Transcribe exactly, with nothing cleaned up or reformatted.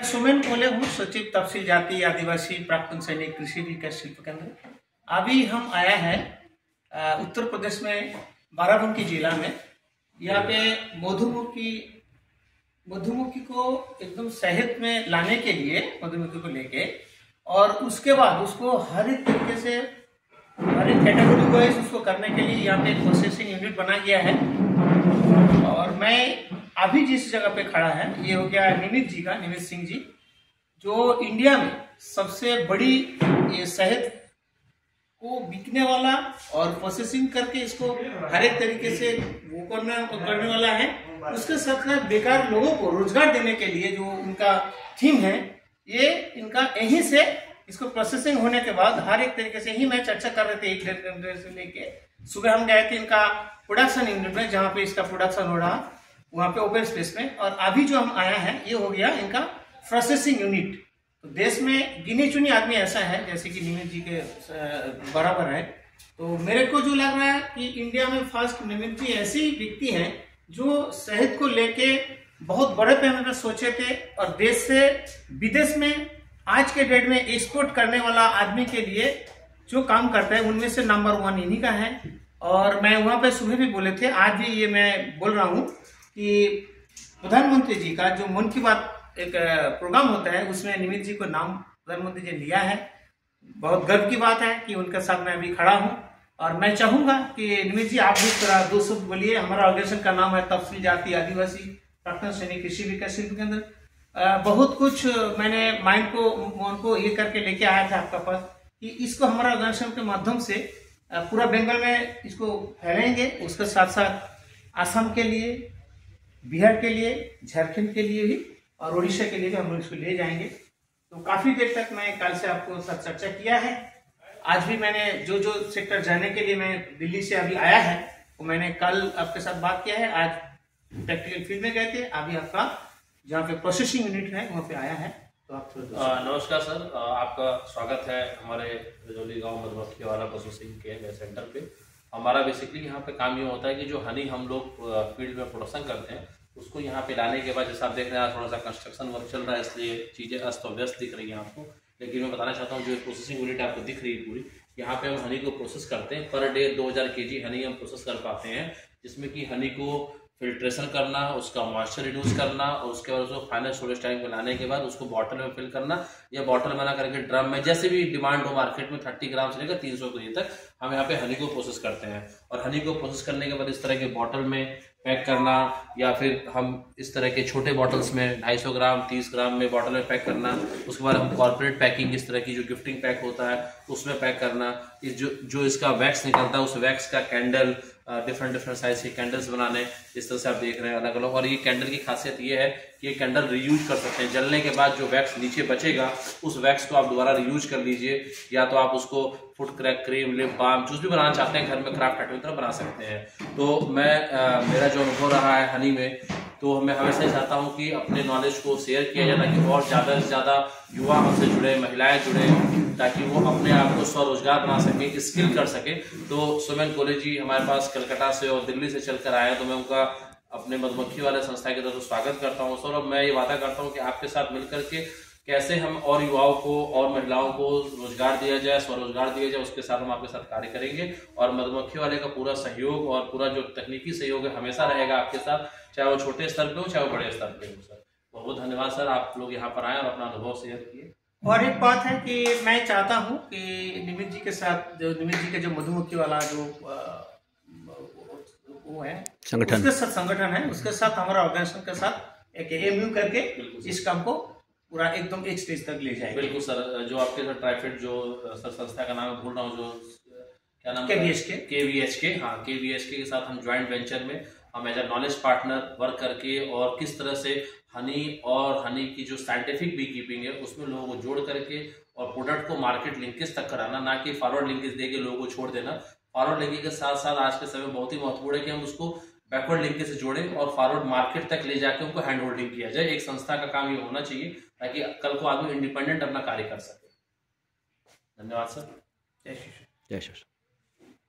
सुमेन कोले हूँ, सचिव तफसील जाति आदिवासी प्राक्तन सैनिक कृषि विकास शिल्प केंद्र। अभी हम आया है उत्तर प्रदेश में बाराबंकी जिला में। यहाँ पे मधुमक्खी मधुमक्खी को एकदम शहद में लाने के लिए मधुमक्खी को लेके, और उसके बाद उसको हर एक तरीके से हर एक कैटेगरी वाइज उसको करने के लिए यहाँ पे एक प्रोसेसिंग यूनिट बना गया है। और मैं अभी जिस जगह पे खड़ा है ये हो गया निमित जी का, निमित सिंह जी, जो इंडिया में सबसे बड़ी ये शहद को बिकने वाला और प्रोसेसिंग करके इसको हर एक तरीके से वो करना करने वाला है। उसके साथ साथ बेकार लोगों को रोजगार देने के लिए जो उनका थीम है, ये इनका यहीं से इसको प्रोसेसिंग होने के बाद हर एक तरीके से ही मैं चर्चा कर रहे थे एक डेढ़ घंटे से लेके। सुबह हम गए थे इनका प्रोडक्शन यूनिट में, जहाँ पे इसका प्रोडक्शन हो रहा, वहाँ पे ओपन स्पेस में। और अभी जो हम आया है ये हो गया इनका प्रोसेसिंग यूनिट। तो देश में गिने चुने आदमी ऐसा है जैसे कि निमित जी के बराबर है। तो मेरे को जो लग रहा है कि इंडिया में फर्स्ट निमित जी ऐसी व्यक्ति हैं जो शहद को लेके बहुत बड़े पैमाने पर सोचे थे, और देश से विदेश में आज के डेट में एक्सपोर्ट करने वाला आदमी के लिए जो काम करता है उनमें से नंबर वन इन्हीं का है। और मैं वहां पे सुबह भी बोले थे, आज भी ये मैं बोल रहा हूँ कि प्रधानमंत्री जी का जो मन की बात एक प्रोग्राम होता है उसमें निमित जी को नाम प्रधानमंत्री जी लिया है। बहुत गर्व की बात है कि उनके साथ मैं अभी खड़ा हूँ। और मैं चाहूंगा कि निमित जी आप भी थोड़ा दो शब्द बोलिए। हमारा ऑर्गेनाइजेशन का नाम है तफसील जाति आदिवासी प्राक्तन सैनिक कृषि विकास शिल्प केंद्र। बहुत कुछ मैंने माइंड को मन को ये करके लेके आया था आपका पास कि इसको हमारा ऑर्गेनाइजेशन के माध्यम से पूरा बंगाल में इसको फैलाएंगे। उसके साथ साथ आसाम के लिए, बिहार के लिए, झारखंड के लिए भी और उड़ीसा के लिए भी हम लोग इसको ले जाएंगे। तो काफी देर तक मैं कल से आपको साथ चर्चा किया है। आज भी मैंने जो जो सेक्टर जाने के लिए मैं दिल्ली से अभी आया है वो मैंने कल आपके साथ बात किया है। आज प्रैक्टिकल फील्ड में गए थे, अभी आपका जहाँ पे प्रोसेसिंग यूनिट है वहाँ पे आया है। तो आप थोड़ा नमस्कार सर, आपका स्वागत है हमारे रजौली गांव मधुमक्खी वाला प्रोसेसिंग के सेंटर पे। हमारा बेसिकली यहाँ पे काम ये होता है कि जो हनी हम लोग फील्ड में प्रोडक्शन करते हैं उसको यहाँ पे लाने के बाद, जैसे आप देख रहे हैं थोड़ा सा कंस्ट्रक्शन वर्क चल रहा है इसलिए चीज़ें अस्त व्यस्त दिख रही हैं आपको, लेकिन मैं बताना चाहता हूँ जो प्रोसेसिंग यूनिट आपको दिख रही है पूरी, यहाँ पे हम हनी को प्रोसेस करते हैं। पर डे दो हज़ार के जी हनी हम प्रोसेस कर पाते हैं, जिसमें कि हनी को फिल्ट्रेशन करना, उसका मॉइस्चर रिड्यूस करना और उसके बाद उसको फाइनल स्टोरेज टैंक में लाने के बाद उसको बॉटल में फिल करना या बॉटल बना करके ड्रम में, जैसे भी डिमांड हो मार्केट में तीस ग्राम से लेकर तीन सौ केजी तक हम यहाँ पे हनी को प्रोसेस करते हैं। और हनी को प्रोसेस करने के बाद इस तरह के बॉटल में पैक करना, या फिर हम इस तरह के छोटे बॉटल्स में दो सौ पचास ग्राम तीस ग्राम में बॉटल में पैक करना। उसके बाद हम कॉर्पोरेट पैकिंग, इस तरह की जो गिफ्टिंग पैक होता है उसमें पैक करना। इस जो जो इसका वैक्स निकलता है उस वैक्स का कैंडल, डिफरेंट डिफरेंट साइज के कैंडल्स बनाने, इस तरह से आप देख रहे हैं अलग अलग। और ये कैंडल की खासियत ये है कि ये कैंडल रीयूज कर सकते हैं। जलने के बाद जो वैक्स नीचे बचेगा उस वैक्स को आप दोबारा रीयूज कर लीजिए, या तो आप उसको foot crack, cream, lip balm, juice भी बनाना चाहते हैं घर में क्राफ्ट आइटम की तरह बना सकते हैं। तो मैं आ, मेरा जो अनुभव रहा है हनी में, तो मैं हमेशा चाहता हूँ कि अपने नॉलेज को शेयर किया जाए ताकि और ज़्यादा से ज़्यादा युवा हमसे जुड़े, महिलाएं जुड़े, ताकि वो अपने आप को स्वरोजगार बना सके, स्किल कर सके। तो सुमेन कोले जी हमारे पास कलकत्ता से और दिल्ली से चलकर आए, तो मैं उनका अपने मधुमक्खी वाले संस्था की तरफ से स्वागत करता हूँ सर। और मैं ये वादा करता हूँ कि आपके साथ मिलकर के कैसे हम और युवाओं को और महिलाओं को रोजगार दिया जाए, स्वरोजगार दिया जाए, उसके साथ हम आपके साथ कार्य करेंगे। और मधुमक्खी वाले का पूरा सहयोग और पूरा जो तकनीकी सहयोग है हमेशा रहेगा आपके साथ, चाहे वो छोटे स्तर पे हो चाहे वो बड़े स्तर पे हो। सर बहुत बहुत धन्यवाद सर, आप लोग यहाँ पर आए और अपना अनुभव शेयर किए। और एक बात है कि मैं चाहता हूँ कि निमित जी के साथ, जो निमित जी के जो मधुमक्खी वाला जो वो है संगठन, उसके साथ संगठन है, उसके साथ हमारा ऑर्गेनाइजेशन के साथ एक एमयू करके इस काम को पूरा एकदम एक स्टेज तक ले जाएंगे। बिल्कुल सर, जो आपके सर ट्राइफेड जो सर संस्था का नाम है भूल रहा हूँ, जो क्या नाम, केवीएचके केवीएचके हाँ केवीएचके के साथ हम ज्वाइंट वेंचर में हम as a knowledge partner work करके, और किस तरह से हनी और हनी की जो साइंटिफिक बी कीपिंग है उसमें लोगों को जोड़ करके और प्रोडक्ट को मार्केट लिंकेज तक कराना, ना कि फॉरवर्ड लिंकेज देके लोगों को छोड़ देना। फॉरवर्ड लिंकेज के साथ साथ आज के समय बहुत ही महत्वपूर्ण है कि हम उसको बैकवर्ड लिंकेज से जोड़ें और फॉरवर्ड मार्केट तक ले जाके उनको हैंड होल्डिंग किया जाए। एक संस्था का काम ये होना चाहिए ताकि कल को आदमी इंडिपेंडेंट अपना कार्य कर सके। धन्यवाद सर। जय श्री जय श्री